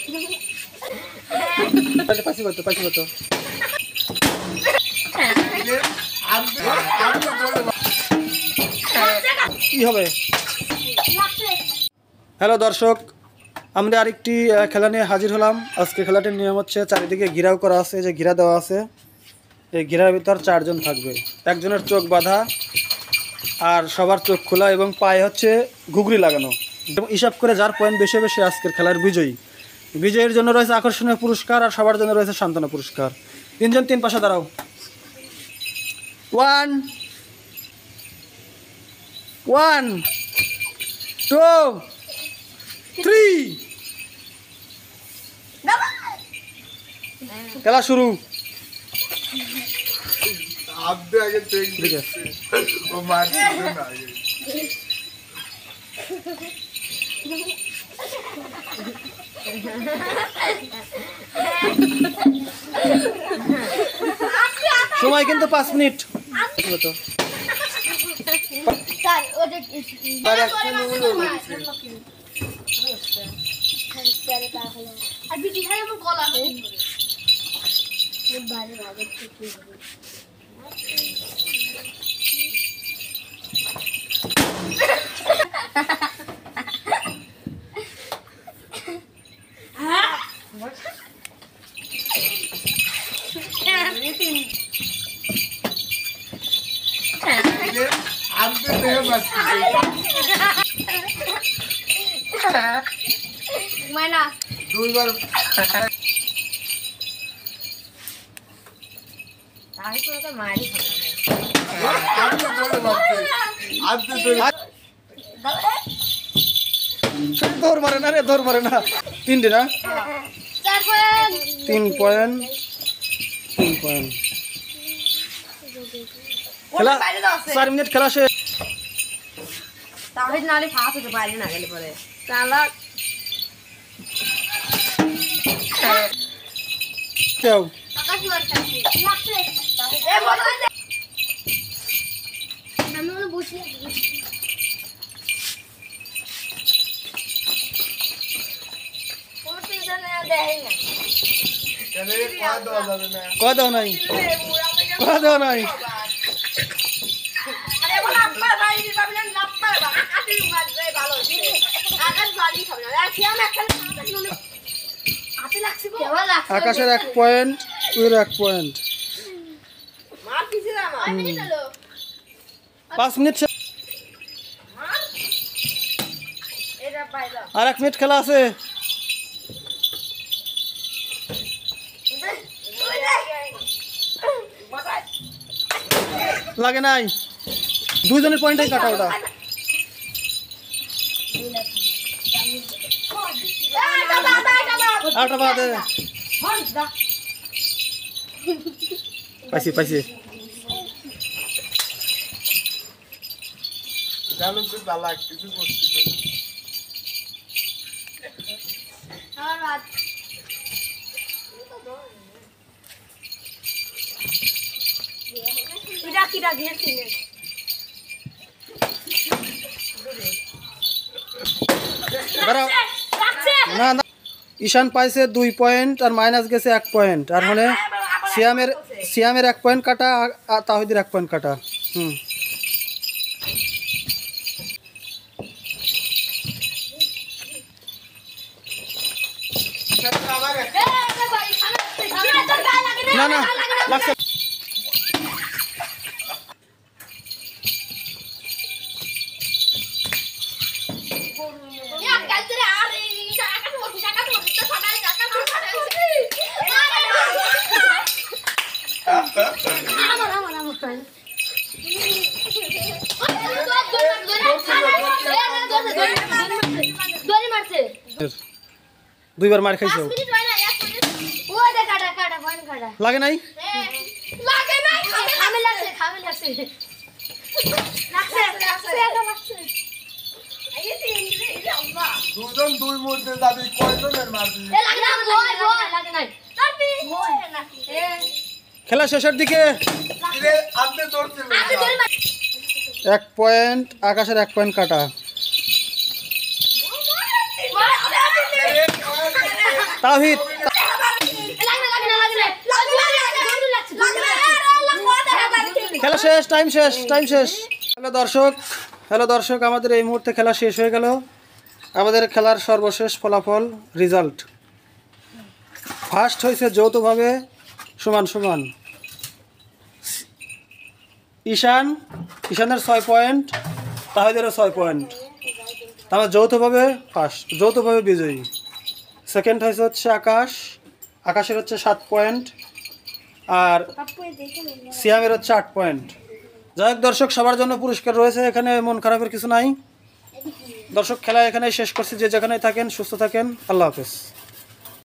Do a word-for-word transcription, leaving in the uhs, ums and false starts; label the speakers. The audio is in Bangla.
Speaker 1: পাশে কত পাশে কত কি হবে? হ্যালো দর্শক, আমরা আরেকটি খেলা নিয়ে হাজির হলাম। আজকে খেলাটির নিয়ম হচ্ছে চারিদিকে ঘিরাও করা আছে, যে ঘিরা দেওয়া আছে, এই ঘিরার ভিতর চারজন থাকবে। একজনের চোখ বাঁধা আর সবার চোখ খোলা এবং পায়ে হচ্ছে ঘুগরি লাগানো। এবং হিসাব করে যার পয়েন্ট বেশি বেশি আজকের খেলার বিজয়ী। বিজয়ের জন্য রয়েছে আকর্ষণীয় পুরস্কার আর সবার জন্য রয়েছে সান্ত্বনা পুরস্কার। তিনজন তিন পাশে দাঁড়াও। ওয়ান ওয়ান টু থ্রি, খেলা শুরু। ঠিক আছে, সময় কিন্তু পাঁচ মিনিট। দৌড় মারে না রে, দৌড় মারে না। তিনটে না, তিন পয়েন্ট তিন পয়েন্ট খেলা চার মিনিট খেলা শেষ। তাহিদ নালে ফাঁস হতে পারে না গেলে পরে চালা কেউ আকাশ লাগছে লাগছে এ বল আমি ওরে বসে কোন টেনশন না দেই না কেন কোয়া দাও যাবে না কোয়া দাও নাই কোয়া দাও নাই আরে বল আব্বা ভাই দিবাবি না নাপ্পা আকাশে মার যায় ভালো আকাশ বাড়ি খাবে না আর কি আমি একটা হাতে লাগছে গো আকাশের এক পয়েন্ট ওর এক পয়েন্ট মার পিছে না মার মিনিট হলো পাঁচ মিনিট মার এটা পাইলা আর এক মিনিট খেলা আছে। লাগে নাই, দুইজনের পয়েন্টই কাটা ওটা। আটা বাদে পাইছি পাইছি জানো তো বালা কিছু করতে আর রাত এটা কি দা দিয়ে চিনে না না, ঈশান পাইছে দুই পয়েন্ট আর মাইনাস গেছে এক পয়েন্ট। আর মানে সিয়ামের সিয়ামের এক পয়েন্ট কাটা আর তাহিদের এক পয়েন্ট কাটা। হুম না না লাগছে দুইবার মার খাইছো, লাগে নাই দুজন দুই মধ্যে যাবি কয়জনের মারবি খেলা শেষের দিকে এক পয়েন্ট আকাশের এক পয়েন্ট কাটা। তাওহীদ। খেলা শেষ, টাইম শেষ, টাইম শেষ। হ্যালো দর্শক, হ্যালো দর্শক, আমাদের এই মুহূর্তে খেলা শেষ হয়ে গেল। আমাদের খেলার সর্বশেষ ফলাফল রেজাল্ট, ফার্স্ট হয়েছে যৌথভাবে সমান সমান ঈশান, ঈশানের ছয় পয়েন্ট, তাহিদেরও ছয় পয়েন্ট। তাহলে যৌথভাবে ফার্স্ট, যৌথভাবে বিজয়ী। সেকেন্ড হয়েছে হচ্ছে আকাশ, আকাশের হচ্ছে সাত পয়েন্ট, আর সিয়ামের হচ্ছে আট পয়েন্ট। যাই হোক দর্শক, সবার জন্য পুরস্কার রয়েছে, এখানে মন খারাপের কিছু নাই। দর্শক, খেলা এখানে শেষ করছি। যে যেখানে থাকেন সুস্থ থাকেন, আল্লাহ হাফেজ।